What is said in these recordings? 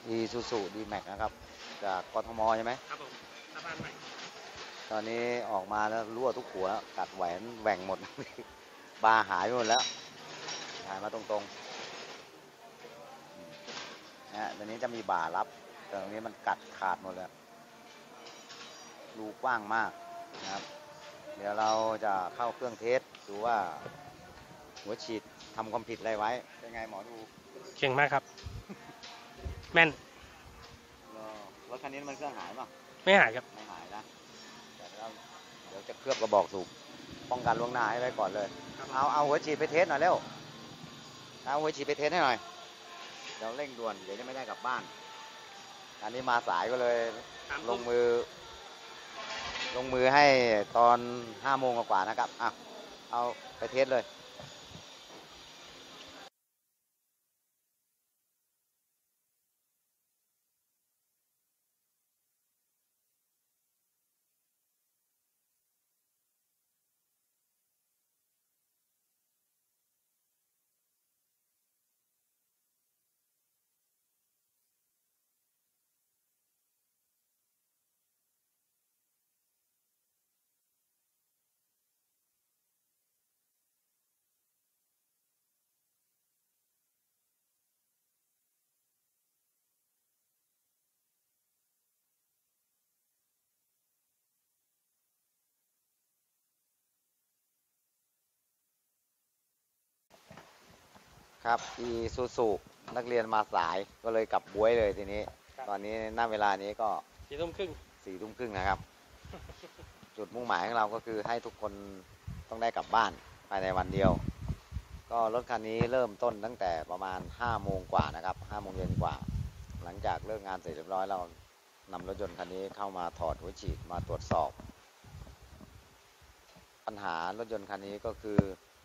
Isuzu D-Max นะครับจากกทมใช่ไหมครับผมสะพานใหม่ตอนนี้ออกมาแล้วรั่วทุกหัวกัดแหวนแหว่งหมด บาหายไปหมดแล้วหายมาตรงๆนะฮะตอนนี้จะมีบ่ารับแต่ตรงนี้มันกัดขาดหมดแล้วรูกว้างมากนะครับเดี๋ยวเราจะเข้าเครื่องเทสดูว่าหัวฉีดทำความผิดอะไรไว้เป็นไงหมอดูเก่งมากครับ แม่นรถคันนี้มันเครื่องหายป่ะไม่หายครับไม่หายนะแต่เดี๋ยวจะเคลือบกระบอกสูบป้องกันล่วงหน้าให้ไว้ก่อนเลยเอาหัวฉีดไปเทสหน่อยเร็วเอาหัวฉีดไปเทสให้หน่อยเดี๋ยวเร่งด่วนเดี๋ยวจะไม่ได้กลับบ้านอันนี้มาสายก็เลยลงมือให้ตอน5 โมงกว่านะครับเอาไปเทสเลยครับIsuzuนักเรียนมาสายก็เลยกลับบ๊วยเลยทีนี้ตอนนี้ณเวลานี้ก็ 4 ทุ่มครึ่ง 4 ทุ่มครึ่งนะครับ จุดมุ่งหมายของเราก็คือให้ทุกคนต้องได้กลับบ้านภายในวันเดียวก็รถคันนี้เริ่มต้นตั้งแต่ประมาณ5 โมงกว่านะครับ5 โมงเย็นกว่าหลังจากเลิกงานเสร็จเรียบร้อยเรานำรถยนต์คันนี้เข้ามาถอดหัวฉีดมาตรวจสอบปัญหารถยนต์คันนี้ก็คือ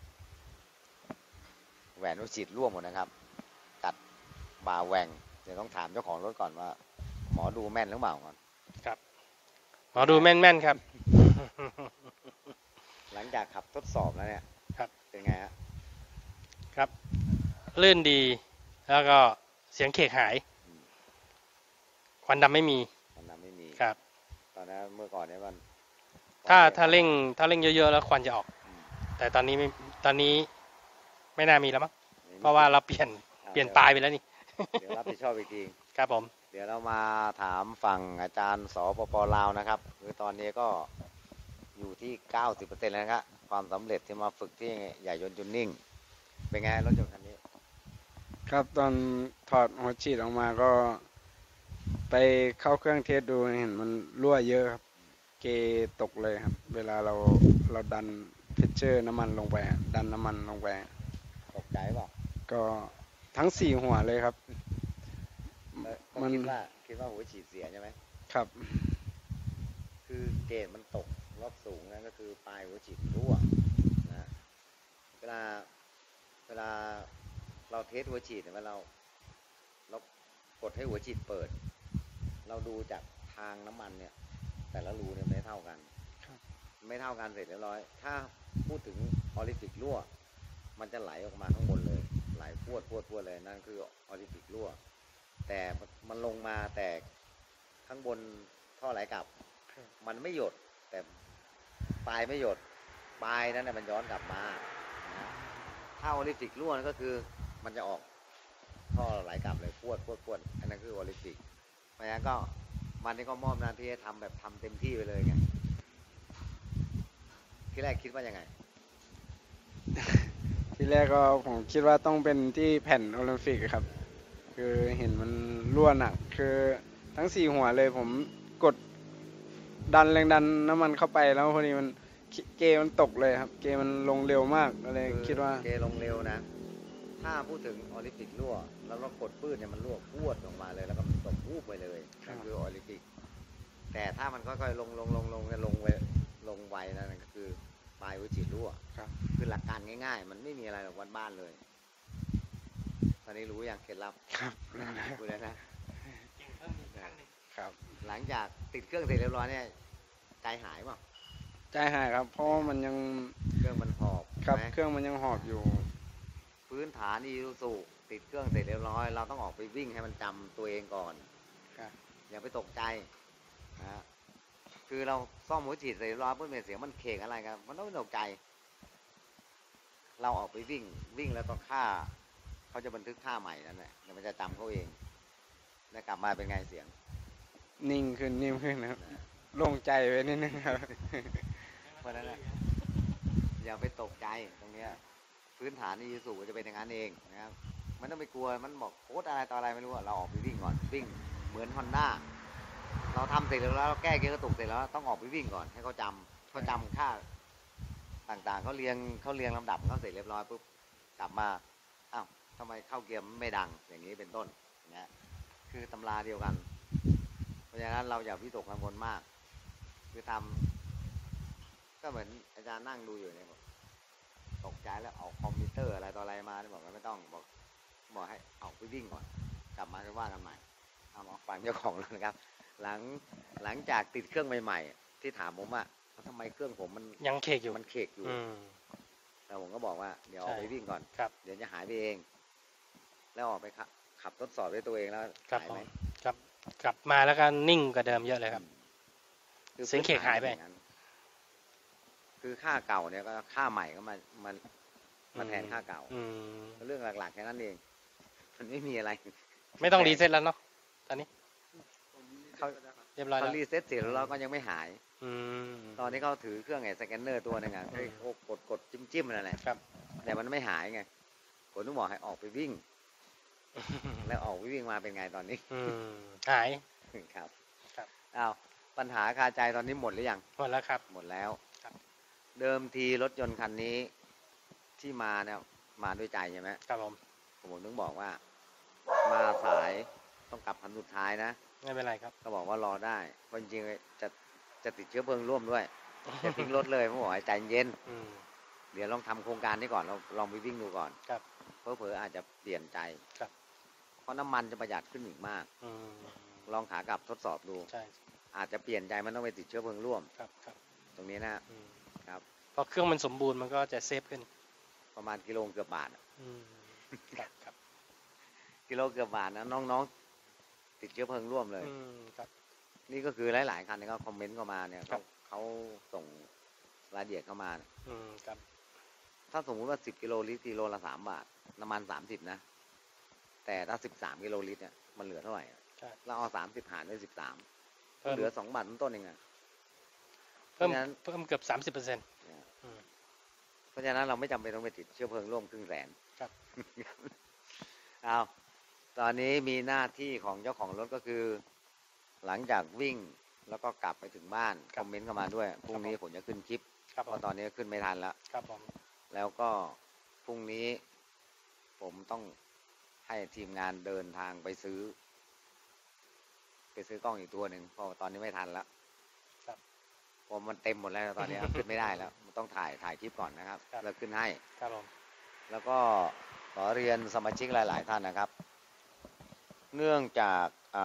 แหวนหัวฉีดร่วงหมดนะครับกัดบ่าแหว่งเดี๋ยวต้องถามเจ้าของรถก่อนว่าหมอดูแม่นหรือเปล่าก่อนครับหมอดูแม่นๆครับหลังจากขับทดสอบแล้วเนี่ยครับเป็นไงฮะครับลื่นดีแล้วก็เสียงเขกหายควันดำไม่มีครับตอนนั้นเมื่อก่อนเนี่ยมันถ้าเร่งเยอะๆแล้วควันจะออกแต่ตอนนี้ไม่น่ามีแล้วมั้งเพราะว่าเราเปลี่ยนปลายไปแล้วนี่เดี๋ยวรับผิดชอบอีกทีครับผมเดี๋ยวเรามาถามฝั่งอาจารย์สปป.ลาวนะครับคือตอนนี้ก็อยู่ที่ 90% แล้วนะครับความสำเร็จที่มาฝึกที่ใหญ่ยนต์จูนนิ่งเป็นไงรถยนต์คันนี้ครับตอนถอดหัวฉีดออกมาก็ไปเข้าเครื่องเทสดูเห็นมันรั่วเยอะครับเกตกเลยครับเวลาเราดันเพชเชอร์น้ำมันลงไปดันน้ำมันลงไปตกใจเปล่าก็ทั้ง4 หัวเลยครับมันคิดว่าหัวฉีดเสียใช่ไหมครับคือเกจมันตกรอบสูงนั่นก็คือปลายหัวฉีดรั่วนะเวลาเราเทสหัวฉีดเนี่ยเรากดให้หัวฉีดเปิดเราดูจากทางน้ำมันเนี่ยแต่ละรูเนี่ยไม่เท่ากันเสร็จเรียบร้อยถ้าพูดถึงออริฟิกรั่วมันจะไหลออกมาข้างบนเลยไหลพวดเลยนั่นคือออริฟิกรั่วแต่มันลงมาแต่ข้างบนท่อไหลกลับมันไม่หยดแต่ปลายไม่หยดปลายนั้นเนี่ยมันย้อนกลับมาถ้าออริฟิกรั่วนั่นก็คือมันจะออกท่อไหลกลับเลยพวดอันนั้นคือออริฟิกเพราะฉะนั้นก็มันนี่ก็มอบหน้าที่ให้ทำแบบทำเต็มที่ไปเลยไงที่แรกคิดว่ายังไงที่แรกก็ผมคิดว่าต้องเป็นที่แผ่นโอลิมปิกครับคือเห็นมันรั่วหนักคือทั้ง4 หัวเลยผมกดดันแรงดันน้ำมันเข้าไปแล้วพอดีมันเกมันตกเลยครับเกมันลงเร็วมากเลยคิดว่าเกลงเร็วนะถ้าพูดถึงออลิมปิกรั่วแล้วเรากดปื้ดเนี่ยมันรั่วพวดออกมาเลยแล้วก็มันตกวูบไปเลยนั่นคือออลิมปิกแต่ถ้ามันค่อยๆลงไวนั่นก็คือปลายหัวฉีดรั่วคือหลักการง่ายๆมันไม่มีอะไรหรอกวันบ้านเลยตอนนี้รู้อย่างเคล็ดลับครับรู้แล้วนะครับหลังจากติดเครื่องเสร็จเรียบร้อยเนี่ยใจหายป่ะใจหายครับเพราะมันยังเครื่องมันหอบครับเครื่องมันยังหอบอยู่พื้นฐานIsuzu ติดเครื่องเสร็จเรียบร้อยเราต้องออกไปวิ่งให้มันจำตัวเองก่อนครับอย่าไปตกใจนะฮะคือเราซ่อมหัวฉีดเสร็จเรียบร้อยเพื่อเสียงมันเคกอะไรกันมันต้องไม่ตกใจ เราออกไปวิ่งแล้วก็ค่าเขาจะบันทึกค่าใหม่นั่นแหละเดี๋ยวมันจะจำเขาเองแล้วกลับมาเป็นไงเสียงนิ่งขึ้นนิ่มขึ้นนะครับนะโล่งใจไปนิดนึงครับเพราะฉะนั้นนะอย่าไปตกใจตรงเนี้ยพื้นฐานอีซูจะเป็นอย่างนั้นเองนะครับมันต้องไปกลัวมันบอกโค้ดอะไรต่ออะไรไม่รู้อะเราออกไปวิ่งก่อนวิ่งเหมือนฮอนด้าเราทำเสร็จแล้วเราแก้เกียร์กระตุกเสร็จแล้วต้องออกไปวิ่งก่อนให้เขาจำค่าต่างๆเขาเรียงลำดับเขาเสร็จเรียบร้อยปุ๊บกลับมาอ้าวทำไมเข้าเกียร์ไม่ดังอย่างนี้เป็นต้นนะคือตำราเดียวกันเพราะฉะนั้นเราอย่าวิตกกังวลมากคือทำก็เหมือนอาจารย์นั่งดูอยู่เนี่ยบอกตกใจแล้วออกคอมพิวเตอร์อะไรต่ออะไรมาเนี่ยบอกว่าไม่ต้องบอกให้ออกไปวิ่งก่อนกลับมาจะว่ากันใหม่เอามาฟังเจ้าของเลยนะครับ หลังจากติดเครื่องใหม่ๆที่ถามผมว่าทำไมเครื่องผมมันยังเคกอยู่มันเคกอยู่อืมแต่ผมก็บอกว่าเดี๋ยวอใช่อกไปวิ่งก่อนครับเดี๋ยวจะหายไปเอง แล้วออกไปขับทดสอบด้วยตัวเองแล้วครับหายผไหมมครับกลับมาแล้วก็นิ่งกว่าเดิมเยอะเลยครับคือเสียงเคกหายไปพื้นฐนเป็นองนั้นคือค่าเก่าเนี่ยก็ค่าใหม่ก็มาแทนค่าเก่าอืมเรื่องหลักๆแค่นั้นเองมันไม่มีอะไรไม่ต้องรีเซ็ตแล้วเนาะตอนนี้เขาเรียบร้อยเขาแล้วรีเซ็ตเสร็จแล้วเราก็ยังไม่หายอืมตอนนี้เขาถือเครื่องไอ้สแกนเนอร์ตัวหนึงอ่ะอืมโอ้กดจิ้มนั่นแหละครับแต่มันไม่หายไงผมต้องบอกให้ออกไปวิ่ง แล้วออกไปวิ่งมาเป็นไงตอนนี้อืมหายครับครับอ้าวปัญหาคาใจตอนนี้หมดหรือยังหมดแล้วครับหมดแล้วครับเดิมทีรถยนต์คันนี้ที่มาเนี่ยมาด้วยใจใช่ไหมครับผมผมถึงบอกว่า มาสายต้องกลับคันสุดท้ายนะไม่เป็นไรครับก็บอกว่ารอได้เพราะจริงๆจะติดเชื้อเพลิงร่วมด้วยจะทิ้งรถเลยผมบอกให้ใจเย็นอืมเดี๋ยวลองทำโครงการนี้ก่อนเราลองไปวิ่งดูก่อนครับเผลอๆอาจจะเปลี่ยนใจครับเพราะน้ำมันจะประหยัดขึ้นอีกมากอืมลองขากลับทดสอบดูใช่อาจจะเปลี่ยนใจมันต้องไปติดเชื้อเพลิงร่วมครับครับตรงนี้นะอืมครับพอเครื่องมันสมบูรณ์มันก็จะเซฟขึ้นประมาณกิโลเกือบบาทอะอืมครับครับกิโลเกือบบาทนะน้องๆ ติดเชื้อเพลิงร่วมเลยอืมครับนี่ก็คือหลายๆคันที่เขาคอมเมนต์เข้ามาเนี่ยครับเขาส่งรายละเอียดเข้ามาอืมครับถ้าสมมุติว่า10 กิโลลิตรกิโลละ3 บาทน้ำมัน30นะแต่ถ้า13 กิโลลิตรเนี่ยมันเหลือเท่าไหร่อะใช่เราเอา30หารด้วย13 เพิ่มเหลือ2 บาทต้นๆเองอะเพิ่มเพราะฉะนั้นเพิ่มเกือบ30%อืมเพราะฉะนั้นเราไม่จำเป็นต้องไปติดเชื้อเพลิงร่วม500,000 ครับเอาตอนนี้มีหน้าที่ของเจ้าของรถก็คือ หลังจากวิ่งแล้วก็กลับไปถึงบ้านคอมเมนต์เข้ามาด้วยพรุ่งนี้ผมจะขึ้นคลิปครับเพผมราะตอนนี้ขึ้นไม่ทันแล้วครับผมแล้วก็พรุ่งนี้ผมต้องให้ทีมงานเดินทางไปซื้อกล้องอีกตัวหนึ่งเพราะว่าตอนนี้ไม่ทันแล้วครับเพราะมันเต็มหมดแล้วตอนนี้ ขึ้นไม่ได้แล้วมันต้องถ่ายคลิปก่อนนะครับครับแล้วขึ้นให้ครับผมแล้วก็ขอเรียนสมาชิกหลาย ๆ ท่านนะครับ เนื่องจาก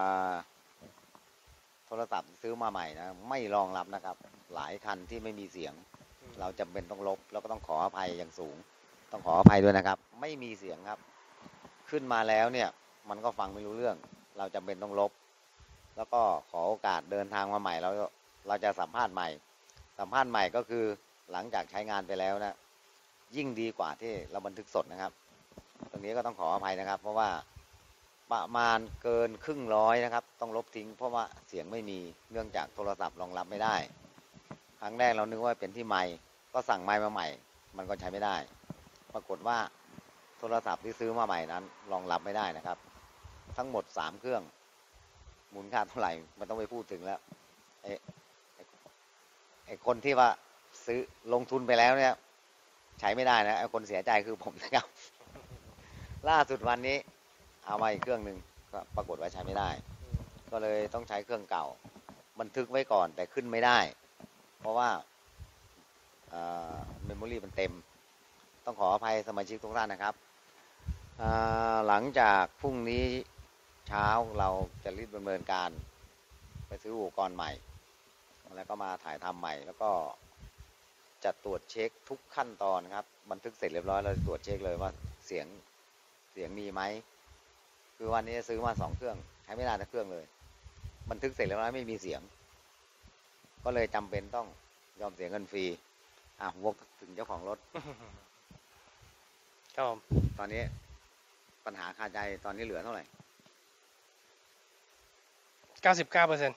โทรศัพท์ซื้อมาใหม่นะไม่รองรับนะครับ หลายคันที่ไม่มีเสียงอืมเราจำเป็นต้องลบแล้วก็ต้องขออภัยอย่างสูง ต้องขออภัยด้วยนะครับ ไม่มีเสียงครับ ขึ้นมาแล้วเนี่ย มันก็ฟังไม่รู้เรื่อง เราจำเป็นต้องลบ แล้วก็ขอโอกาสเดินทางมาใหม่เราจะสัมภาษณ์ใหม่ สัมภาษณ์ใหม่ก็คือหลังจากใช้งานไปแล้วนะ ยิ่งดีกว่าที่เราบันทึกสดนะครับ ตรงนี้ก็ต้องขออภัยนะครับ เพราะว่าประมาณเกิน100นะครับ ต้องลบทิ้ง เพราะว่าเสียงไม่มีเนื่องจากโทรศัพท์รองรับไม่ได้ ครั้งแรกเรานึกว่าเป็นที่ไมค์ก็สั่งไมค์มาใหม่ มันก็ใช้ไม่ได้ ปรากฏว่าโทรศัพท์ที่ซื้อมาใหม่นั้นรองรับไม่ได้นะครับ ทั้งหมด3เครื่องมูลค่าเท่าไหร่มันต้องไปพูดถึงแล้วไอ้คนที่ว่าซื้อลงทุนไปแล้วเนี่ย ใช้ไม่ได้นะไอ้คนเสียใจคือผมนะครับ ล่าสุดวันนี้เอามาอีกเครื่องหนึ่งก็ปรากฏว่าใช้ไม่ได้ ก็เลยต้องใช้เครื่องเก่า บันทึกไว้ก่อนแต่ขึ้นไม่ได้ เพราะว่าเมมโมรี่มันเต็ม ต้องขออภัยสมาชิกทุกท่านนะครับหลังจากพรุ่งนี้เช้าเราจะรีบดำเนินการไปซื้ออุปกรณ์ใหม่ แล้วก็มาถ่ายทำใหม่ แล้วก็จะตรวจเช็คทุกขั้นตอนครับ บันทึกเสร็จเรียบร้อยเราจะตรวจเช็คเลยว่าเสียงเสียงมีไหมคือวันนี้ซื้อมา2 เครื่องใช้ไม่ได้สักเครื่องเลยบันทึกเสร็จแล้วไม่มีเสียงก็เลยจำเป็นต้องยอมเสียเงินฟรีวกถึงเจ้าของรถครับผมตอนนี้ปัญหาคาใจตอนนี้เหลือเท่าไหร่ 99%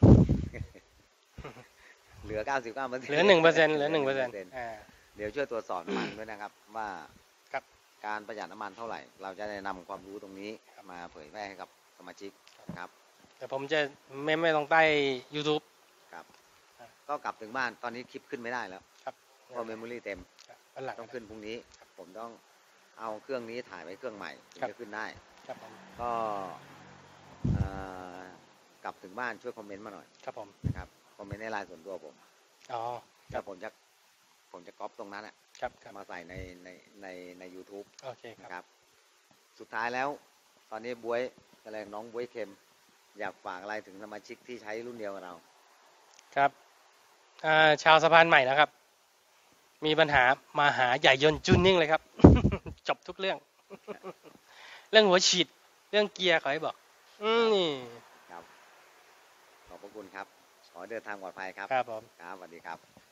เหลือ 99% เหลือ 1%เหลือ 1% เดี๋ยวช่วยตรวจสอบน้ำมันด้วยนะครับ ว่าครับการประหยัดน้ำมันเท่าไหร่ เราจะได้นำความรู้ตรงนี้มาเผยแพร่ให้กับสมาชิกครับแต่ผมจะไม่ต้องใต้ YouTube ครับ ก็กลับถึงบ้านตอนนี้คลิปขึ้นไม่ได้แล้วครับเพราะเมมโมรี่เต็มวันหลังต้องขึ้นพรุ่งนี้ ผมต้องเอาเครื่องนี้ถ่ายไว้เครื่องใหม่ถึงจะขึ้นได้ครับผมก็เอ่อกลับถึงบ้านช่วยคอมเมนต์มาหน่อยครับผมนะครับคอมเมนต์ในไลน์ส่วนตัวผมอ๋อแล้วผมจะก๊อปตรงนั้นครับมาใส่ใน YouTube โอเคคนะครัรับ บสุดท้ายแล้วตอนนี้บ๊วยอะไรน้องบ๊วยเค็มอยากฝากอะไรถึงสมาชิกที่ใช้รุ่นเดียวกับเราครับชาวสะพานใหม่นะครับ มีปัญหามาหาใหญ่ยนต์จูนนิ่งเลยครับ จบทุกเรื่อง เรื่องหัวฉีดเรื่องเกียร์ขอให้บอกนี่ครับขอบพระคุณครับขอให้เดินทางปลอดภัยครับครับผมครับสวัสดีครับ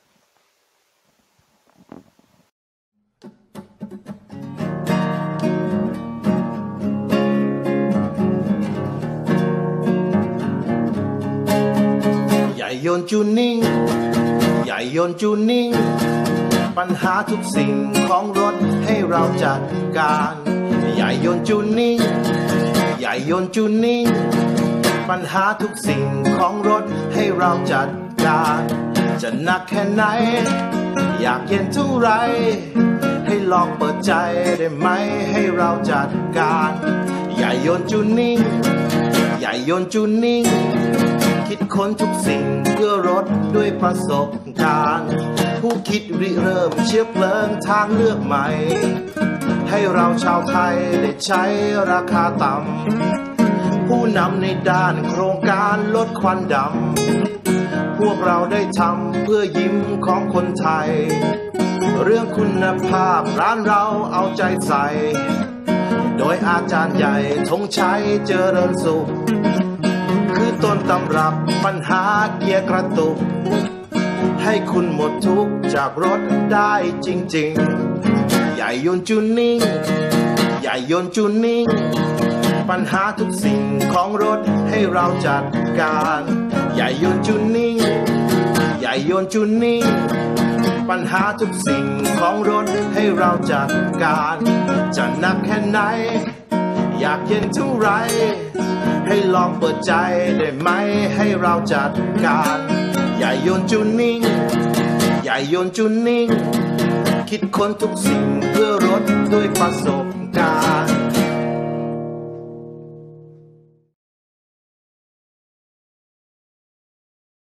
ใหญ่ยนต์จูนนิ่งใหญ่ยนต์จูนนิ่งปัญหาทุกสิ่งของรถให้เราจัดการใหญ่ยนต์จูนนิ่งใหญ่ยนต์จูนนิ่งปัญหาทุกสิ่งของรถให้เราจัดการจะหนักแค่ไหนอยากเย็นเท่าไรให้ลองเปิดใจได้ไหมให้เราจัดการใหญ่ยนต์จูนนิ่งใหญ่ยนต์จูนนิ่งคิดค้นทุกสิ่งเพื่อรถด้วยประสบการณ์ผู้คิดริเริ่มเชื้อเพลิงทางเลือกใหม่ให้เราชาวไทยได้ใช้ราคาต่ำผู้นำในด้านโครงการลดควันดำพวกเราได้ทำเพื่อยิ้มของคนไทยเรื่องคุณภาพร้านเราเอาใจใส่โดยอาจารย์ใหญ่ธงชัยเจริญสุขคือต้นตำรับปัญหาเกียร์กระตุกให้คุณหมดทุกข์จากรถได้จริงๆใหญ่ยนต์จูนนิ่งใหญ่ยนต์จูนนิ่งปัญหาทุกสิ่งของรถให้เราจัดการใหญ่ยนต์จูนนิ่งใหญ่ยนต์จูนนิ่งปัญหาทุกสิ่งของรถให้เราจัดการจะหนักแค่ไหนอยากเย็นเท่าไรให้ลองเปิดใจได้ไหมให้เราจัดการใหญ่ยนต์จูนนิ่งใหญ่ยนต์จูนนิ่งคิดค้นทุกสิ่งเพื่อรถด้วยประสบการณ์